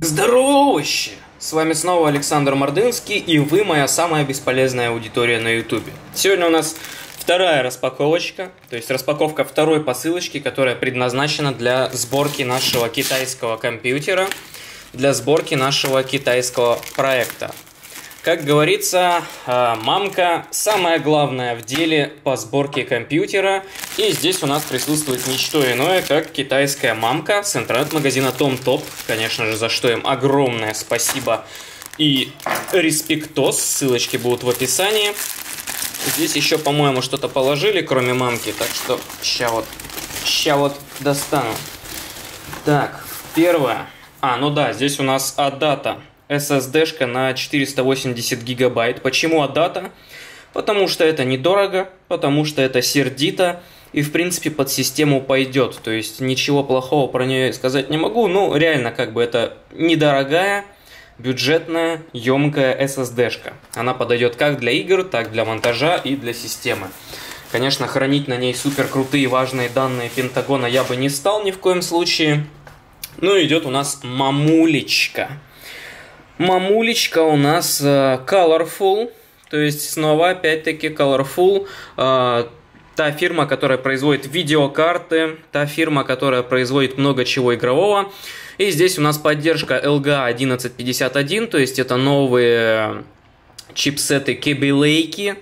Здоровище! С вами снова Александр Мордынский, и вы моя самая бесполезная аудитория на ютубе. Сегодня у нас вторая распаковочка, то есть распаковка второй посылочки, которая предназначена для сборки нашего китайского компьютера, для сборки нашего китайского проекта. Как говорится, мамка самое главное в деле по сборке компьютера. И здесь у нас присутствует не что иное, как китайская мамка с интернет-магазина TomTop. Конечно же, за что им огромное спасибо и респектос. Ссылочки будут в описании. Здесь еще, по-моему, что-то положили, кроме мамки. Так что ща вот достану. Так, первое. Ну да, здесь у нас ADATA. SSD-шка на 480 гигабайт. Почему ADATA? Потому что это недорого, потому что это сердито и, в принципе, под систему пойдет. То есть ничего плохого про нее сказать не могу. Ну, реально, как бы это недорогая, бюджетная, емкая SSD-шка. Она подойдет как для игр, так для монтажа и для системы. Конечно, хранить на ней супер крутые важные данные Пентагона я бы не стал ни в коем случае. Ну, идет у нас мамулечка. Мамулечка у нас Colorful, то есть снова опять-таки Colorful, та фирма, которая производит видеокарты, та фирма, которая производит много чего игрового. И здесь у нас поддержка LGA 1151, то есть это новые чипсеты Kaby Lake,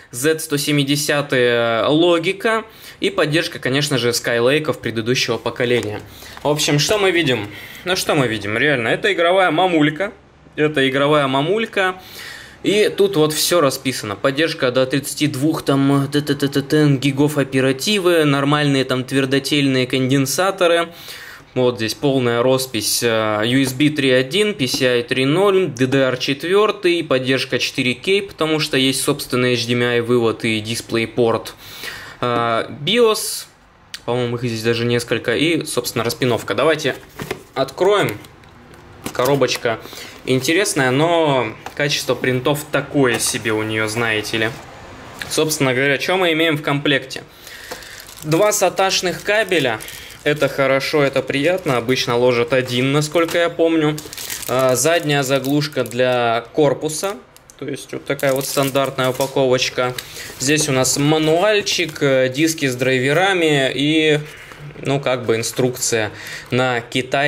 Z170 логика и поддержка, конечно же, Skylake предыдущего поколения. В общем, что мы видим? Ну что мы видим? Реально, это игровая мамулька. Это игровая мамулька. И тут вот все расписано. Поддержка до 32 там гигов оперативы, нормальные там твердотельные конденсаторы. Вот здесь полная роспись USB 3.1, PCI 3.0, DDR4, поддержка 4K, потому что есть собственный HDMI вывод и DisplayPort. BIOS, по-моему, их здесь даже несколько, и, собственно, распиновка. Давайте откроем. Коробочка интересная, но качество принтов такое себе у нее, знаете ли. Собственно говоря, что мы имеем в комплекте? Два SATA-шных кабеля. Это хорошо, это приятно. Обычно ложат один, насколько я помню. Задняя заглушка для корпуса. То есть вот такая вот стандартная упаковочка. Здесь у нас мануальчик, диски с драйверами и, ну, как бы инструкция на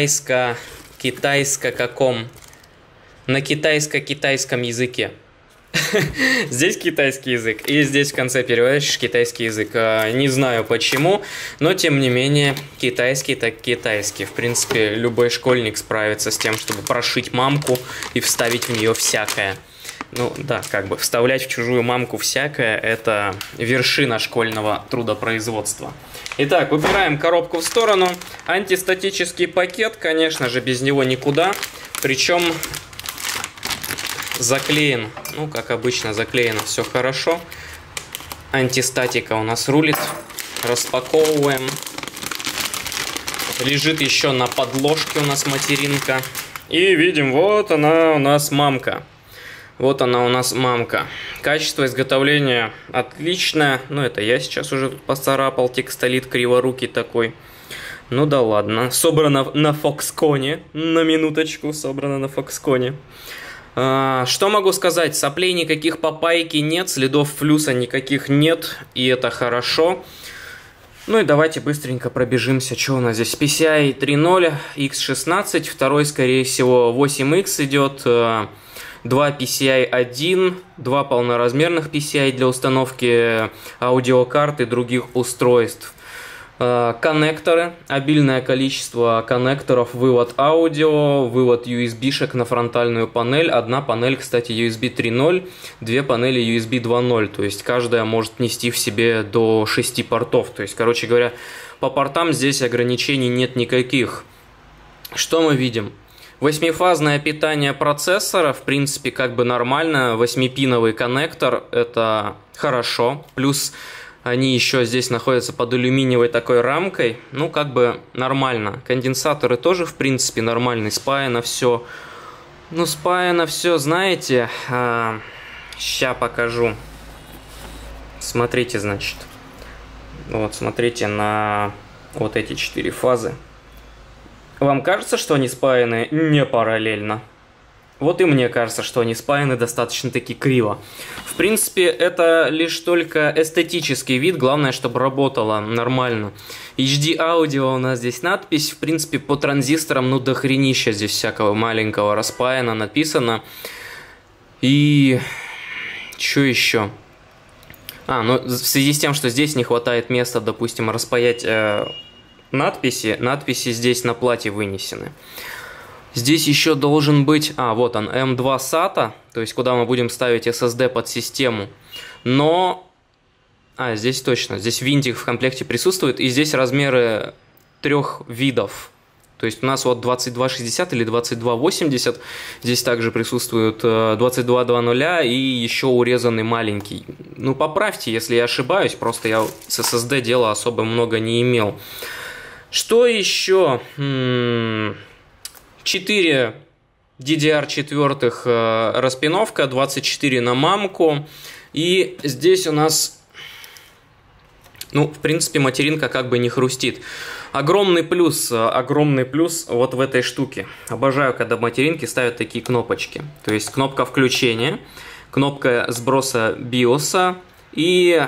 на китайском языке. Здесь китайский язык, и здесь в конце переводишь китайский язык. Не знаю почему, но тем не менее, китайский так китайский. В принципе, любой школьник справится с тем, чтобы прошить мамку и вставить в нее всякое. Ну да, как бы вставлять в чужую мамку всякое – это вершина школьного трудопроизводства. Итак, выбираем коробку в сторону. Антистатический пакет, конечно же, без него никуда. Причем заклеен, ну как обычно заклеено все хорошо. Антистатика у нас рулит. Распаковываем. Лежит еще на подложке у нас материнка. И видим, вот она у нас мамка. Вот она у нас мамка. Качество изготовления отличное. Ну, это я сейчас уже тут поцарапал. Текстолит криворукий такой. Ну да ладно. Собрано на Foxconn. На минуточку. Собрано на Foxconn. Что могу сказать? Соплей никаких по пайке нет. Следов флюса никаких нет. И это хорошо. Ну и давайте быстренько пробежимся. Что у нас здесь? PCI 3.0, X16. Второй, скорее всего, 8X идет. 2 PCI 1, 2 полноразмерных PCI для установки аудиокарт и других устройств. Коннекторы, обильное количество коннекторов, вывод аудио, вывод USB-шек на фронтальную панель. Одна панель, кстати, USB 3.0, две панели USB 2.0, то есть каждая может нести в себе до 6 портов. То есть, короче говоря, по портам здесь ограничений нет никаких. Что мы видим? 8-фазное питание процессора, в принципе, как бы нормально. 8-пиновый коннектор, это хорошо. Плюс они еще здесь находятся под алюминиевой такой рамкой. Ну, как бы нормально. Конденсаторы тоже, в принципе, нормальные. Спаяно все. Ну, спаяно все, знаете. Ща покажу. Смотрите, значит. Вот, смотрите на вот эти 4 фазы. Вам кажется, что они спаяны не параллельно? Вот и мне кажется, что они спаяны достаточно-таки криво. В принципе, это лишь только эстетический вид, главное, чтобы работало нормально. HD аудио у нас здесь надпись, в принципе, по транзисторам, ну, дохренища здесь всякого маленького распаяно, написано. И... что еще? Ну, в связи с тем, что здесь не хватает места, допустим, распаять надписи здесь на плате вынесены. Здесь еще должен быть, вот он, M2 SATA, то есть куда мы будем ставить SSD под систему. Но, здесь точно, здесь винтик в комплекте присутствует, и здесь размеры 3 видов. То есть у нас вот 2260 или 2280, здесь также присутствуют 2200 и еще урезанный маленький. Ну, поправьте, если я ошибаюсь, просто я с SSD дела особо много не имел. Что еще? 4 DDR4 распиновка, 24 на мамку. И здесь у нас, ну, в принципе, материнка как бы не хрустит. Огромный плюс вот в этой штуке. Обожаю, когда материнки ставят такие кнопочки. То есть кнопка включения, кнопка сброса биоса и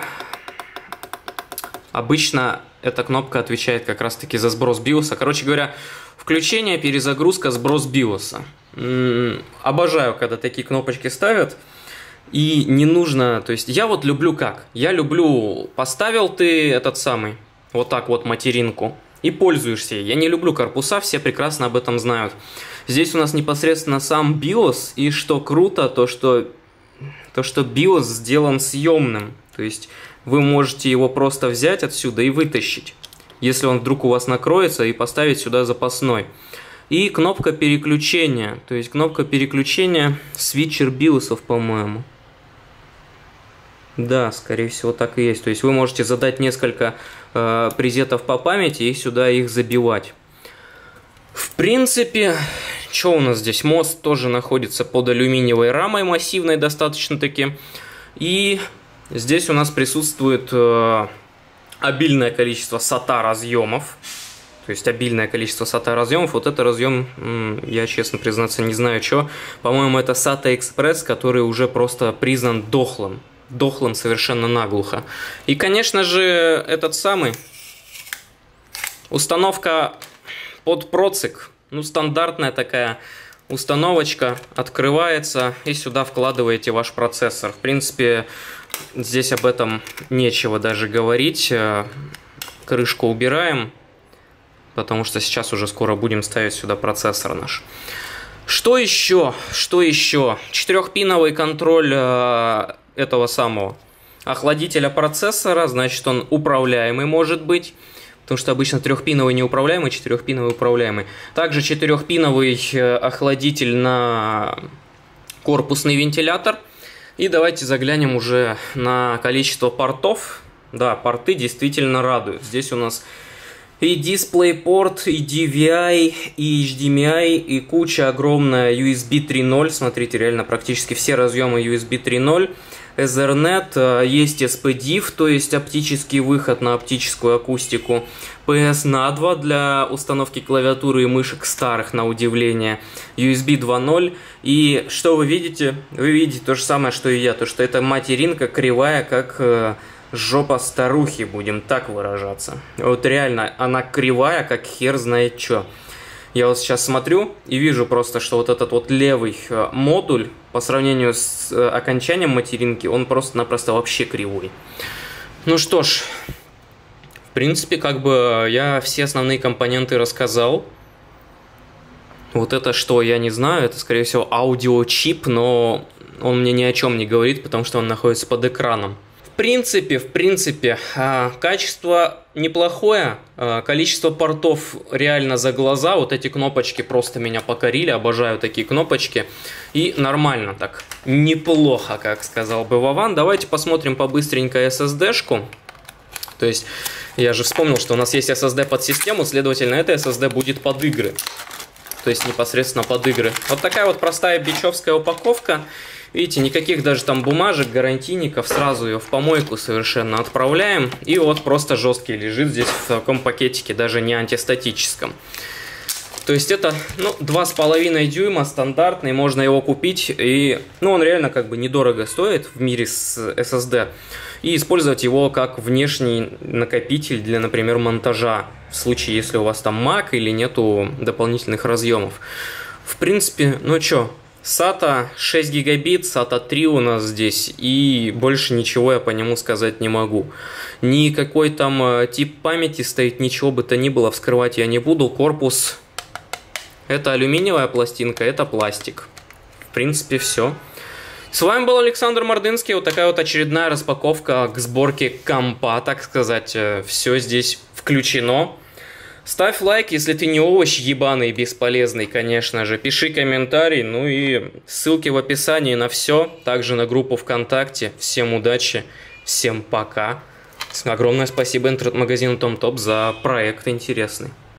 обычно эта кнопка отвечает как раз-таки за сброс биоса. Короче говоря, включение, перезагрузка, сброс биоса. Обожаю, когда такие кнопочки ставят. И не нужно... То есть я вот люблю как? Я люблю... Поставил ты этот самый... Вот так вот материнку. И пользуешься ей. Я не люблю корпуса, все прекрасно об этом знают. Здесь у нас непосредственно сам BIOS. И что круто, то что BIOS сделан съемным. То есть вы можете его просто взять отсюда и вытащить, если он вдруг у вас накроется, и поставить сюда запасной. И кнопка переключения. То есть кнопка переключения свитчер биосов, по-моему. Да, скорее всего так и есть. То есть вы можете задать несколько презетов по памяти и сюда их забивать. В принципе, что у нас здесь? Мост тоже находится под алюминиевой рамой массивной достаточно-таки. И здесь у нас присутствует обильное количество SATA разъемов. То есть обильное количество SATA разъемов. Вот это разъем, я честно признаться не знаю что. По-моему, это SATA Express, который уже просто признан дохлым. Дохлым совершенно наглухо. И, конечно же, этот самый установка под процик. Ну, стандартная такая установочка. Открывается, и сюда вкладываете ваш процессор. В принципе, здесь об этом нечего даже говорить. Крышку убираем, потому что сейчас уже скоро будем ставить сюда процессор наш. Что еще? Что еще? 4-пиновый контроль этого самого охладителя процессора, значит, он управляемый может быть, потому что обычно 3-пиновый неуправляемый, 4-пиновый управляемый. Также 4-пиновый охладитель на корпусный вентилятор. И давайте заглянем уже на количество портов. Да, порты действительно радуют. Здесь у нас и DisplayPort, и DVI, и HDMI, и куча огромная USB 3.0. Смотрите, реально практически все разъемы USB 3.0. Ethernet, есть SPDIF, то есть оптический выход на оптическую акустику. PS на 2 для установки клавиатуры и мышек старых, на удивление. USB 2.0. И что вы видите? Вы видите то же самое, что и я. То, что эта материнка кривая, как жопа старухи, будем так выражаться. Вот реально, она кривая, как хер знает что. Я вот сейчас смотрю и вижу просто, что вот этот вот левый модуль по сравнению с окончанием материнки, он просто-напросто вообще кривой. Ну что ж, в принципе, как бы я все основные компоненты рассказал. Вот это что, я не знаю, это скорее всего аудиочип, но он мне ни о чем не говорит, потому что он находится под экраном. В принципе, качество неплохое, количество портов реально за глаза, вот эти кнопочки просто меня покорили, обожаю такие кнопочки, и нормально так, неплохо, как сказал бы Вован. Давайте посмотрим побыстренько SSD-шку, то есть я же вспомнил, что у нас есть SSD под систему, следовательно, эта SSD будет под игры, то есть непосредственно под игры. Вот такая вот простая бичевская упаковка. Видите, никаких даже там бумажек, гарантийников, сразу ее в помойку совершенно отправляем. И вот просто жесткий лежит здесь в таком пакетике, даже не антистатическом. То есть это, ну, 2,5 дюйма, стандартный, можно его купить, и, ну, он реально как бы недорого стоит в мире с SSD, и использовать его как внешний накопитель для, например, монтажа, в случае, если у вас там Mac или нету дополнительных разъемов. В принципе, ну чё, SATA 6 гигабит, SATA 3 у нас здесь, и больше ничего я по нему сказать не могу. Никакой там тип памяти стоит, ничего бы то ни было, вскрывать я не буду. Корпус, это алюминиевая пластинка, это пластик. В принципе, все. С вами был Александр Мардынский, вот такая вот очередная распаковка к сборке компа, так сказать, все здесь включено. Ставь лайк, если ты не овощ ебаный, бесполезный, конечно же. Пиши комментарий, ну и ссылки в описании на все. Также на группу ВКонтакте. Всем удачи, всем пока. Огромное спасибо интернет-магазину TomTop за проект интересный.